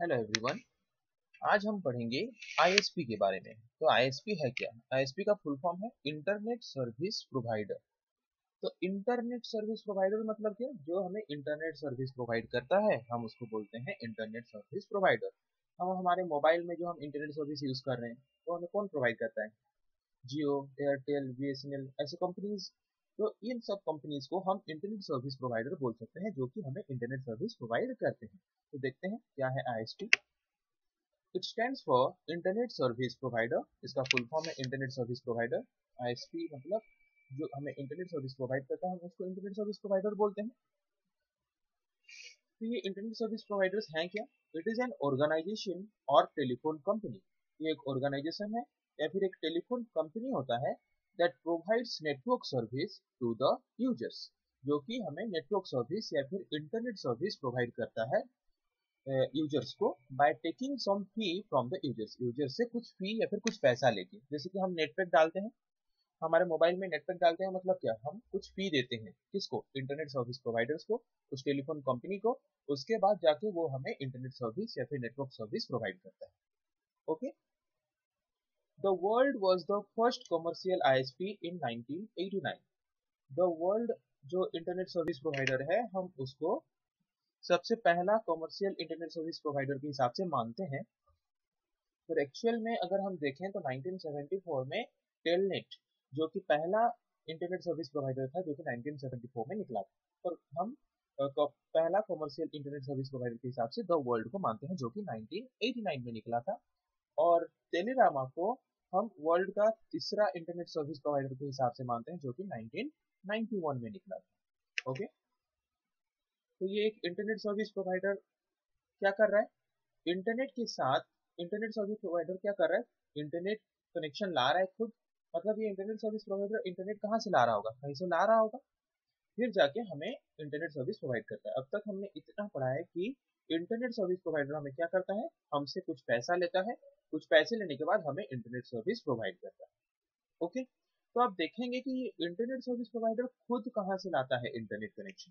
Hello everyone. आज हम पढ़ेंगे आईएसपी के बारे में। तो आईएसपी है क्या? आईएसपी का फुल फॉर्म है इंटरनेट सर्विस प्रोवाइडर। तो इंटरनेट सर्विस प्रोवाइडर मतलब क्या? जो हमें इंटरनेट सर्विस प्रोवाइड करता है हम उसको बोलते हैं इंटरनेट सर्विस प्रोवाइडर। हम हमारे मोबाइल में जो हम इंटरनेट सर्विस यूज कर रहे हैं वो हमें कौन प्रोवाइड करता है? जियो, एयरटेल, बीएसएनएल ऐसे कंपनीज। तो इन सब कंपनीज को हम इंटरनेट सर्विस प्रोवाइडर बोल सकते हैं जो कि हमें इंटरनेट सर्विस प्रोवाइड करते हैं। तो देखते हैं क्या है ISP. It stands for internet service provider. इसका फुल फॉर्म है इंटरनेट सर्विस प्रोवाइडर। आईएसपी मतलब जो हमें इंटरनेट सर्विस प्रोवाइड करता है हम उसको इंटरनेट सर्विस प्रोवाइडर बोलते हैं। तो ये इंटरनेट सर्विस प्रोवाइडर्स हैं क्या? इट इज एन ऑर्गेनाइजेशन और टेलीफोन कंपनी। ये एक ऑर्गेनाइजेशन है या फिर एक टेलीफोन कंपनी होता है that provides network service to the users, जो कि हमें नेटवर्क सर्विस या फिर इंटरनेट सर्विस प्रोवाइड करता है यूजर्स को by taking some fee from the users. Users से कुछ फी या फिर कुछ पैसा लेके, जैसे कि हम नेट पैक डालते हैं, हमारे मोबाइल में नेट पैक डालते हैं मतलब क्या, हम कुछ फी देते हैं किसको? इंटरनेट सर्विस प्रोवाइडर्स को, उस टेलीफोन कंपनी को। उसके बाद जाके वो हमें इंटरनेट सर्विस या फिर नेटवर्क सर्विस प्रोवाइड करता है। Okay. The world was the first commercial ISP in 1989। The world जो इंटरनेट सर्विस प्रोवाइडर है हम उसको सबसे पहला कमर्शियल इंटरनेट सर्विस प्रोवाइडर के हिसाब से मानते हैं। पर एक्चुअल में अगर हम देखें तो 1974 में टेलनेट जो कि पहला इंटरनेट सर्विस प्रोवाइडर था जो कि 1974 में निकला था। और हम पहला कमर्शियल इंटरनेट सर्विस प्रोवाइडर के हिसाब से द वर्ल्ड को मानते हैं जो कि 1989 में निकला था। और टेलीरामा को हम वर्ल्ड का तीसरा इंटरनेट सर्विस प्रोवाइडर के हिसाब से मानते हैं जो कि 1991 में निकला था। ओके। तो ये एक इंटरनेट सर्विस प्रोवाइडर क्या कर रहा है? इंटरनेट के साथ इंटरनेट सर्विस प्रोवाइडर क्या कर रहा है? इंटरनेट कनेक्शन ला रहा है खुद। मतलब ये इंटरनेट सर्विस प्रोवाइडर इंटरनेट कहाँ से ला रहा होगा? कहीं से ला रहा होगा, फिर जाके हमें इंटरनेट सर्विस प्रोवाइड करता है। अब तक हमने इतना पढ़ा है कि इंटरनेट सर्विस प्रोवाइडर हमें क्या करता है? हमसे कुछ पैसा लेता है, कुछ पैसे लेने के बाद हमें इंटरनेट सर्विस प्रोवाइड करता है। ओके। तो आप देखेंगे कि इंटरनेट सर्विस प्रोवाइडर खुद कहाँ से लाता है internet connection?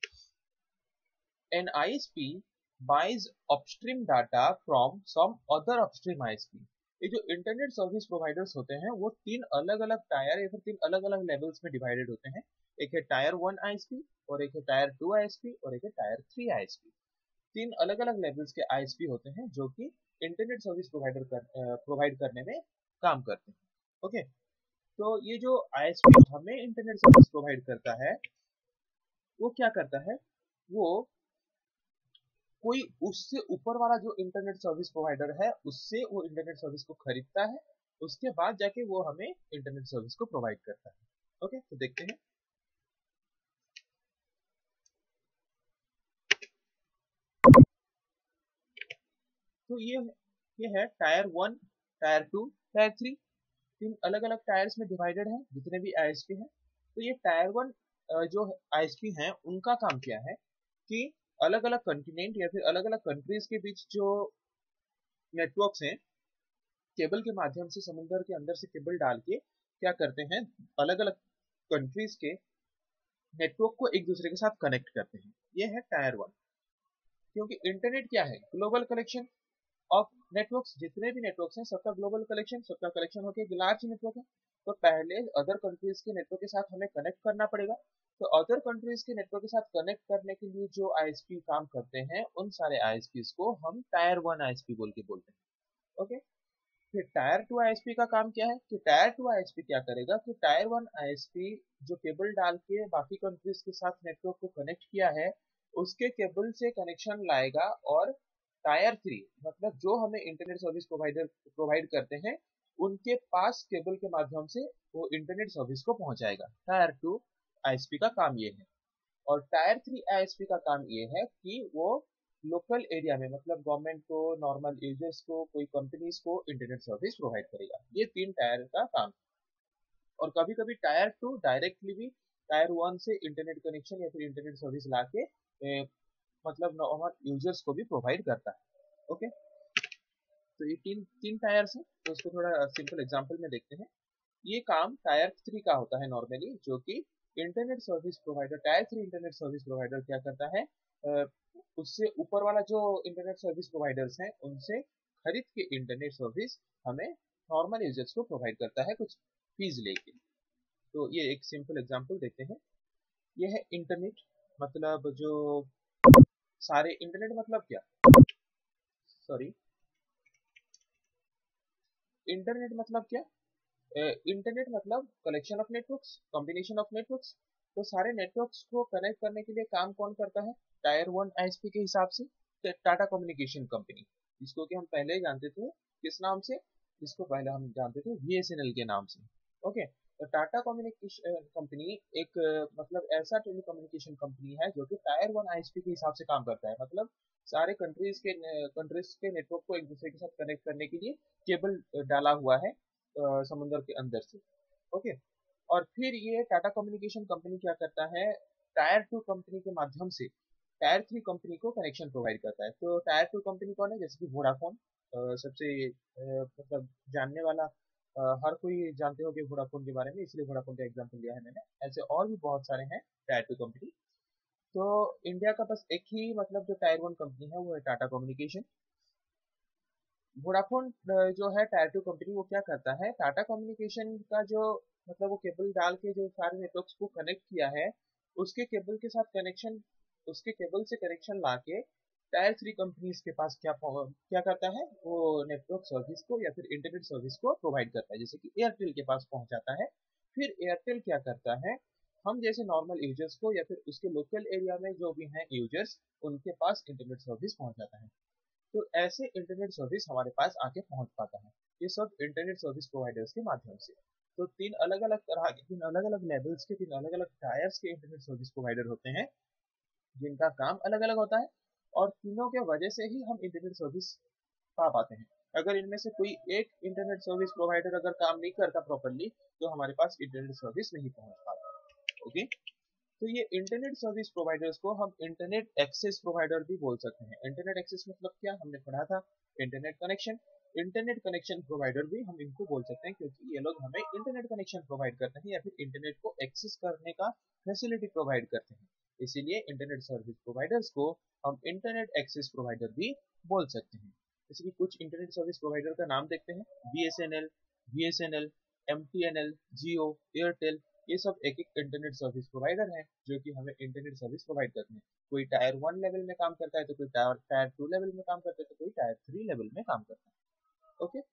An ISP buys upstream data from some other upstream ISP। ये जो इंटरनेट सर्विस प्रोवाइडर्स होते हैं वो तीन अलग अलग टायर या फिर तीन अलग अलग लेवल्स में डिवाइडेड होते हैं। एक है टायर 1 आईएसपी, और एक है टायर 2 आईएसपी, और एक है टायर 3 आईएसपी। तीन अलग अलग लेवल्स के आईएसपी होते हैं जो कि इंटरनेट सर्विस प्रोवाइड करने में काम करते हैं। ओके। तो ये जो आईएसपी हमें इंटरनेट सर्विस प्रोवाइड करता है वो क्या करता है? वो कोई उससे ऊपर वाला जो इंटरनेट सर्विस प्रोवाइडर है उससे वो इंटरनेट सर्विस को खरीदता है, उसके बाद जाके वो हमें इंटरनेट सर्विस को प्रोवाइड करता है। ओके, तो देखते हैं। तो ये है टायर 1, टायर 2, टायर 3। तीन अलग अलग टायर्स में डिवाइडेड है जितने भी आईएसपी हैं। तो ये टायर 1 जो आईएसपी हैं उनका काम क्या है कि अलग अलग कंटिनेंट या फिर अलग अलग कंट्रीज के बीच जो नेटवर्क्स हैं, केबल के माध्यम से समुद्र के अंदर से केबल डाल के क्या करते हैं, अलग अलग कंट्रीज के नेटवर्क को एक दूसरे के साथ कनेक्ट करते हैं। ये है टायर 1। क्योंकि इंटरनेट क्या है? Global collection of networks. जितने भी नेटवर्क्स हैं सबका ग्लोबल कलेक्शन, सबका कलेक्शन होकर एक लार्ज नेटवर्क है। तो पहले अदर कंट्रीज के नेटवर्क के साथ हमें कनेक्ट करना पड़ेगा। तो अदर कंट्रीज के नेटवर्क के साथ कनेक्ट करने के लिए जो आईएसपी काम करते हैं उन सारे आईएसपी को हम टायर 1 आईएसपी बोल के बोलते हैं। ओके। फिर टायर 2 आईएसपी का काम क्या है कि टायर 2 आईएसपी क्या करेगा कि टायर 1 आईएसपी जो केबल डाल के बाकी कंट्रीज के साथ नेटवर्क को कनेक्ट किया है उसके केबल से कनेक्शन लाएगा, और टायर 3 मतलब जो हमें इंटरनेट सर्विस प्रोवाइडर प्रोवाइड करते हैं उनके पास केबल के माध्यम से वो इंटरनेट सर्विस को पहुंचाएगा। टायर 2 आईएसपी का काम ये है। और टायर 3 आईएसपी का काम ये है कि वो लोकल एरिया में मतलब गवर्नमेंट को, नॉर्मल यूजर्स को, कोई कंपनीज को इंटरनेट सर्विस प्रोवाइड करेगा। ये तीन टायर का काम। और कभी कभी टायर 2 डायरेक्टली भी टायर 1 से इंटरनेट कनेक्शन या फिर इंटरनेट सर्विस ला के मतलब नॉर्मल यूजर्स को भी प्रोवाइड करता है। ओके। तो ये तीन तीन टायर्स हैं, तो उसको थोड़ा सिंपल एग्जांपल में देखते हैं। ये काम टायर 3 का होता है नॉर्मली, जो कि internet service provider, tier 3 internet service provider क्या करता है? उससे ऊपर वाला जो इंटरनेट सर्विस प्रोवाइडर्स हैं उनसे खरीद के इंटरनेट सर्विस हमें नॉर्मल यूजर्स को प्रोवाइड करता है कुछ फीस लेके। तो ये एक सिंपल एग्जांपल देते हैं। ये है इंटरनेट, मतलब जो सारे इंटरनेट मतलब क्या, सॉरी, इंटरनेट मतलब क्या, इंटरनेट मतलब collection of networks, combination of networks. तो सारे नेटवर्क्स को कनेक्ट करने के लिए काम कौन करता है, टायर वन आईएसपी के हिसाब से टाटा कम्युनिकेशन कंपनी, जिसको कि हम पहले ही जानते थे किस नाम से, जिसको पहले हम जानते थे बीएसएनएल के नाम से। ओके, तो टाटा कम्युनिकेशन कंपनी एक मतलब ऐसा टेलीकम्युनिकेशन कंपनी है जो कि टायर वन आईएसपी के हिसाब से काम करता है। मतलब सारे कंट्रीज के नेटवर्क को एक दूसरे के साथ कनेक्ट करने के लिए केबल डाला हुआ है समुद्र के अंदर से। ओके, और फिर ये टाटा कम्युनिकेशन कंपनी क्या करता है, टायर टू कंपनी के माध्यम से टायर थ्री कंपनी को कनेक्शन प्रोवाइड करता है। तो टायर टू कंपनी कौन है, जैसे कि वोडाफोन, सबसे मतलब जानने वाला, हर कोई जानते हो कि वोडाफोन के बारे में, इसलिए वोडाफोन का एग्जांपल लिया है मैंने। ऐसे और भी बहुत सारे हैं टायर टू कंपनी। तो इंडिया का बस एक ही मतलब जो टायर वन कंपनी है वो है टाटा कम्युनिकेशन। वोडाफोन जो है टायर टू कंपनी, वो क्या करता है, टाटा कम्युनिकेशन का जो मतलब वो केबल डाल के जो सारे नेटवर्क्स को कनेक्ट किया है, उसके केबल के साथ कनेक्शन, उसके केबल से कनेक्शन लाके टायर थ्री कंपनीज के पास क्या करता है, वो नेटवर्क सर्विस को या फिर इंटरनेट सर्विस को प्रोवाइड करता है। जैसे कि एयरटेल के पास पहुंचाता है, फिर एयरटेल क्या करता है, हम जैसे नॉर्मल यूजर्स को या फिर उसके लोकल एरिया में जो भी हैं यूजर्स, उनके पास इंटरनेट सर्विस पहुंचाता है। तो ऐसे इंटरनेट सर्विस हमारे पास आके पहुंच पाता है, ये सब इंटरनेट सर्विस प्रोवाइडर्स के माध्यम से। तो तीन अलग अलग तरह के, तीन अलग अलग लेवल्स के, तीन अलग अलग टायर्स के इंटरनेट सर्विस प्रोवाइडर होते हैं, जिनका काम अलग अलग होता है, और तीनों के वजह से ही हम इंटरनेट सर्विस पा पाते हैं। अगर इनमें से कोई एक इंटरनेट सर्विस प्रोवाइडर अगर काम नहीं करता प्रॉपरली, तो हमारे पास इंटरनेट सर्विस नहीं पहुंच पाता। ओके, तो ये इंटरनेट सर्विस प्रोवाइडर्स को हम इंटरनेट एक्सेस प्रोवाइडर भी बोल सकते हैं। इंटरनेट एक्सेस मतलब क्या, हमने पढ़ा था internet connection. Internet connection provider भी हम इनको बोल सकते हैं, क्योंकि ये लोग हमें इंटरनेट कनेक्शन प्रोवाइड करते हैं या फिर इंटरनेट को एक्सेस करने का फैसिलिटी प्रोवाइड करते हैं। इसीलिए इंटरनेट सर्विस प्रोवाइडर्स को हम इंटरनेट एक्सेस प्रोवाइडर भी बोल सकते हैं। जैसे कि कुछ इंटरनेट सर्विस प्रोवाइडर का नाम देखते हैं, BSNL, BSNL, MTNL, Jio, Airtel, ये सब एक एक इंटरनेट सर्विस प्रोवाइडर हैं जो कि हमें इंटरनेट सर्विस प्रोवाइड करते हैं। कोई टायर वन लेवल में काम करता है, तो कोई टायर टू लेवल में काम करता है, तो कोई टायर थ्री लेवल में काम करता है। Okay,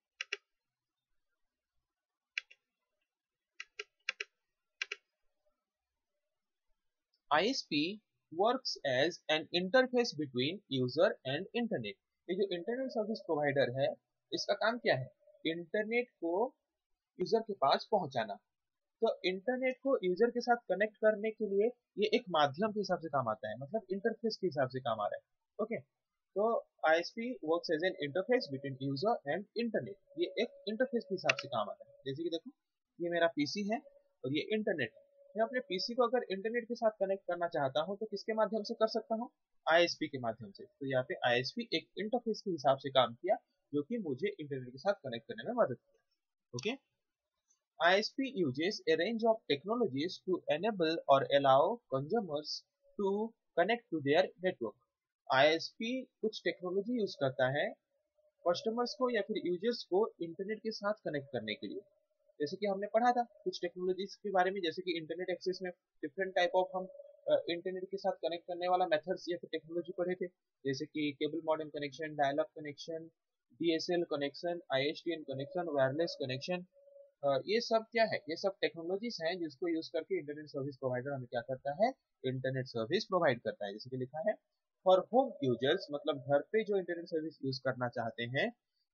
ISP works as an interface between user and internet। ये जो इंटरनेट सर्विस प्रोवाइडर है, इसका काम क्या है, इंटरनेट को यूजर के पास पहुंचाना। तो इंटरनेट को यूजर के साथ कनेक्ट करने के लिए ये एक माध्यम के हिसाब से काम आता है, मतलब इंटरफेस के हिसाब से काम आ रहा है। ओके, तो ISP works as an interface between user and internet, ये एक इंटरफेस के हिसाब से काम आता है। जैसे कि देखो, ये मेरा पीसी है और ये इंटरनेट है। मैं अपने पीसी को अगर इंटरनेट के साथ कनेक्ट करना चाहता हूँ तो किसके माध्यम से कर सकता हूँ, ISP के माध्यम से। तो यहाँ पे ISP एक इंटरफेस के हिसाब से काम किया, जो कि मुझे इंटरनेट के साथ कनेक्ट करने में मदद किया। Okay, ISP uses a range of technologies to enable or allow consumers to connect to their network। ISP कुछ टेक्नोलॉजी यूज करता है कस्टमर्स को या फिर यूजर्स को इंटरनेट के साथ कनेक्ट करने के लिए। जैसे कि हमने पढ़ा था कुछ टेक्नोलॉजीज के बारे में, जैसे कि इंटरनेट एक्सेस में डिफरेंट टाइप ऑफ हम इंटरनेट के साथ कनेक्ट करने वाला मेथड्स या फिर टेक्नोलॉजी पढ़े थे, जैसे कि cable modem connection, dial up connection, DSL connection, ISDN connection, wireless connection. ये सब क्या है, ये सब टेक्नोलॉजीज हैं जिसको यूज करके इंटरनेट सर्विस प्रोवाइडर हमें क्या करता है, इंटरनेट सर्विस प्रोवाइड करता है। जैसे कि लिखा है फॉर होम यूजर्स, मतलब घर पे जो इंटरनेट सर्विस यूज करना चाहते हैं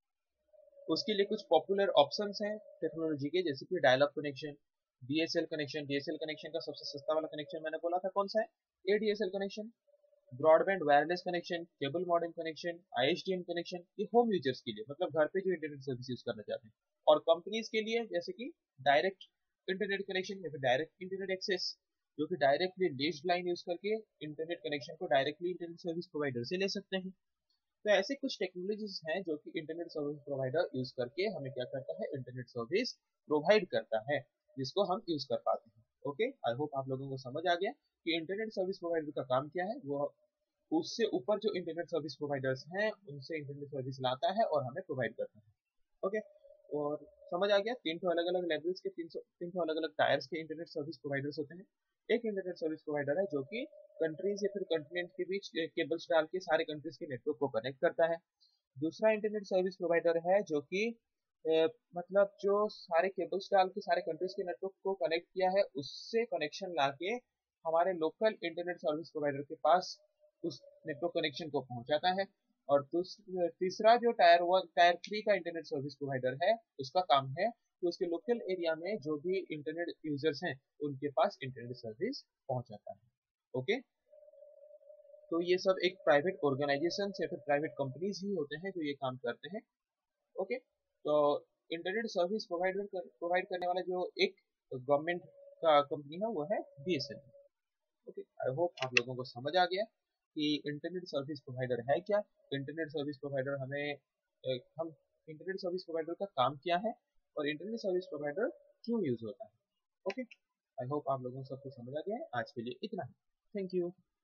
उसके लिए कुछ पॉपुलर ऑप्शंस हैं टेक्नोलॉजी के, जैसे कि dial up connection, DSL connection. DSL connection का सबसे सस्ता वाला कनेक्शन मैंने बोला था कौन सा है, ADSL connection. Broadband wireless connection, cable modem connection, ISDN connection, ये होम यूजर्स के लिए, मतलब घर पे जो इंटरनेट सर्विस यूज करना चाहते हैं। और कंपनीज के लिए जैसे कि डायरेक्ट इंटरनेट कनेक्शन या फिर डायरेक्ट इंटरनेट एक्सेस, जो कि डायरेक्टली लीज्ड लाइन यूज करके इंटरनेट कनेक्शन को डायरेक्टली इंटरनेट सर्विस प्रोवाइडर से ले सकते हैं। तो ऐसे कुछ टेक्नोलॉजीज हैं जो कि इंटरनेट सर्विस प्रोवाइडर यूज करके हमें क्या करता है, इंटरनेट सर्विस प्रोवाइड करता है, जिसको हम यूज कर पाते हैं। ओके, आई होप आप लोगों को समझ आ गया कि इंटरनेट सर्विस प्रोवाइडर का काम क्या है। वो उससे ऊपर जो इंटरनेट सर्विस प्रोवाइडर्स हैं उनसे इंटरनेट सर्विस लाता है और हमें प्रोवाइड करता है। ओके, और समझ आ गया, तीन तो अलग अलग लेवल्स के तीन तो अलग अलग टायर्स के इंटरनेट सर्विस प्रोवाइडर्स होते हैं। एक इंटरनेट सर्विस प्रोवाइडर है जो कि कंट्रीज या फिर कंटिनेंट के बीच केबल्स डाल के सारे कंट्रीज के नेटवर्क को कनेक्ट करता है। दूसरा इंटरनेट सर्विस प्रोवाइडर है जो कि मतलब जो सारे केबल्स डाल के सारे कंट्रीज के नेटवर्क को कनेक्ट किया है उससे कनेक्शन लाके हमारे लोकल इंटरनेट सर्विस प्रोवाइडर के पास उस नेटवर्क कनेक्शन को पहुंचाता है। और तीसरा जो टायर 3 का इंटरनेट सर्विस प्रोवाइडर है उसका काम है कि उसके लोकल एरिया में जो भी इंटरनेट यूजर्स हैं उनके पास इंटरनेट सर्विस पहुंचाता है। ओके, तो ये सब एक प्राइवेट ऑर्गेनाइजेशन या फिर प्राइवेट कंपनीज ही होते हैं जो ये काम करते हैं। ओके, तो इंटरनेट सर्विस प्रोवाइड करने वाला जो एक गवर्नमेंट का कंपनी है वो है बीएसएनएल। ओके, आई होप आप लोगों को समझ आ गया कि इंटरनेट सर्विस प्रोवाइडर है क्या, इंटरनेट सर्विस प्रोवाइडर हम इंटरनेट सर्विस प्रोवाइडर का काम क्या है और इंटरनेट सर्विस प्रोवाइडर क्यों यूज होता है। ओके, आई होप आप लोगों को सब कुछ समझ आ गया है। आज के लिए इतना ही। Thank you.